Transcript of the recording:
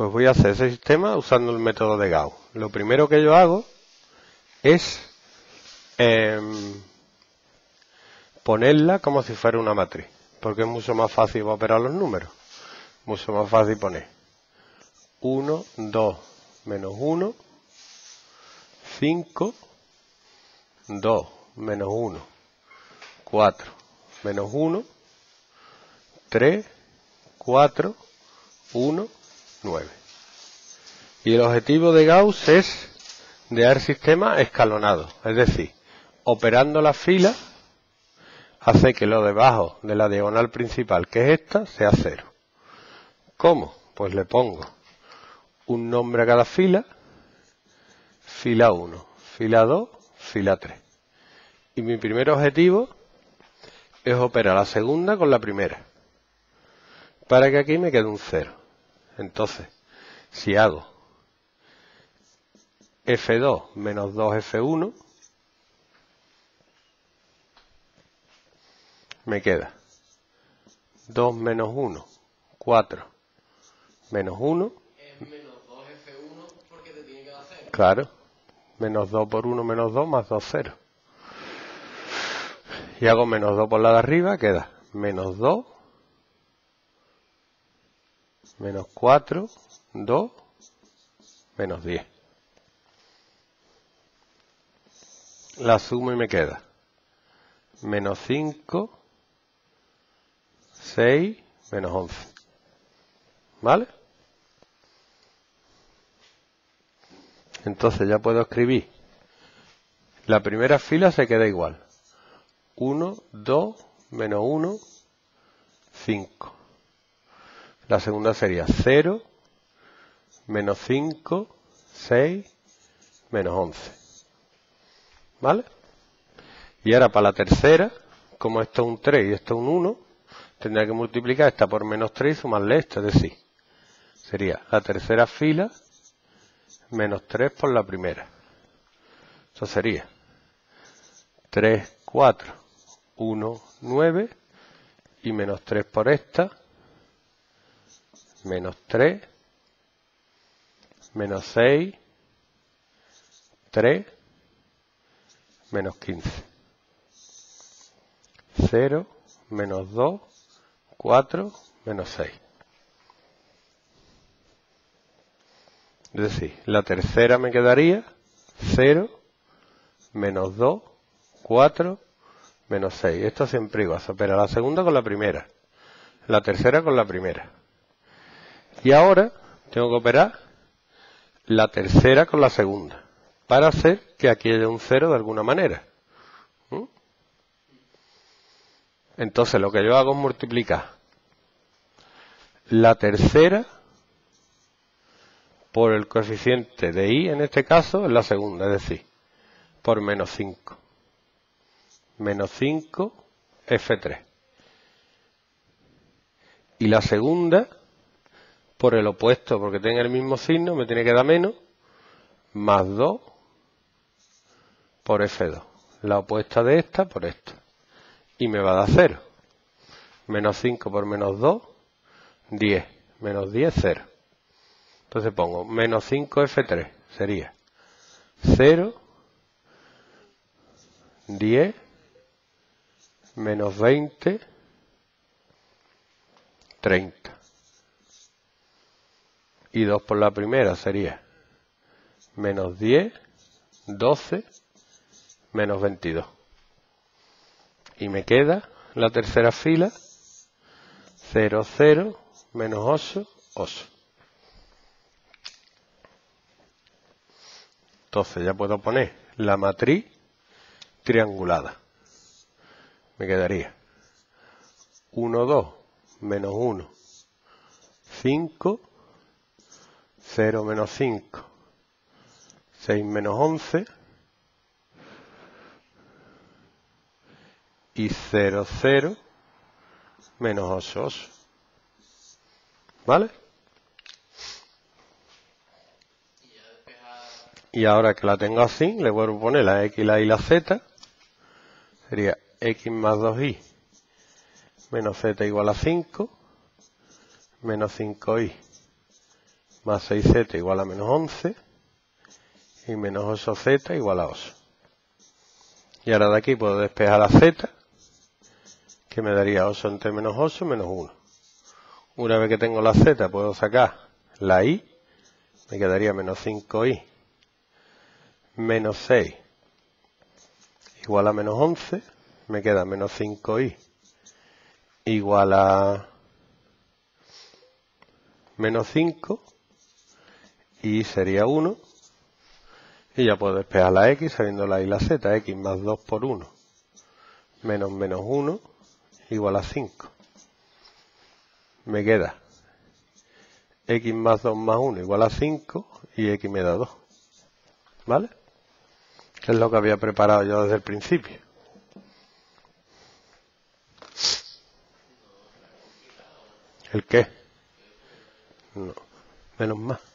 Pues voy a hacer ese sistema usando el método de Gauss. Lo primero que yo hago es ponerla como si fuera una matriz, porque es mucho más fácil operar los números. Mucho más fácil poner 1, 2, menos 1, 5, 2, menos 1, 4, menos 1, 3, 4, 1, 9. Y el objetivo de Gauss es dar sistema escalonado, es decir, operando la fila, hace que lo debajo de la diagonal principal, que es esta, sea 0. ¿Cómo? Pues le pongo un nombre a cada fila, fila 1, fila 2, fila 3. Y mi primer objetivo es operar la segunda con la primera, para que aquí me quede un 0. Entonces, si hago F2 menos 2F1, me queda 2 menos 1, 4, menos 1. Es menos 2F1 porque te tiene que dar 0. Claro, menos 2 por 1 menos 2 más 2, 0. Y hago menos 2 por la de arriba, queda menos 2, menos 4, 2, menos 10. La sumo y me queda menos 5, 6, menos 11. ¿Vale? Entonces ya puedo escribir. La primera fila se queda igual. 1, 2, menos 1, 5. La segunda sería 0, menos 5, 6, menos 11. ¿Vale? Y ahora para la tercera, como esto es un 3 y esto es un 1, tendría que multiplicar esta por menos 3 y sumarle esta, es decir, sería la tercera fila menos 3 por la primera. Eso sería 3, 4, 1, 9 y menos 3 por esta, menos 3, menos 6, 3, menos 15. 0, menos 2, 4, menos 6. Es decir, la tercera me quedaría 0, menos 2, 4, menos 6. Esto siempre igual, se opera la segunda con la primera, la tercera con la primera. Y ahora tengo que operar la tercera con la segunda, para hacer que aquí haya un 0 de alguna manera. Entonces lo que yo hago es multiplicar la tercera por el coeficiente de i, en este caso, en la segunda, es decir, por menos 5. Menos 5, F3. Y la segunda por el opuesto, porque tenga el mismo signo, me tiene que dar menos, más 2 por F2. La opuesta de esta por esta. Y me va a dar 0. Menos 5 por menos 2, 10. Menos 10, 0. Entonces pongo menos 5 F3. Sería 0, 10, menos 20, 30. Y 2 por la primera sería menos 10, 12, menos 22. Y me queda la tercera fila 0, 0, menos 8, 8. Entonces ya puedo poner la matriz triangulada. Me quedaría 1, 2, menos 1, 5, 0, menos 5, 6, menos 11, y 0, 0, menos 8, 8. ¿Vale? Y ahora que la tengo así, le vuelvo a poner la x, la y, la z. Sería x más 2y menos z igual a 5, menos 5y más 6z igual a menos 11 y menos 8z igual a 8. Y ahora de aquí puedo despejar la z, que me daría 8 entre menos 8 menos 1. Una vez que tengo la z puedo sacar la y, me quedaría menos 5y menos 6 igual a menos 11, me queda menos 5y igual a menos 5 y sería 1. Y ya puedo despejar la x sabiendo la y y la z. X más 2 por 1 menos menos 1 igual a 5. Me queda x más 2 más 1 igual a 5 y x me da 2. ¿Vale? Que es lo que había preparado yo desde el principio. ¿El qué? No. Menos más.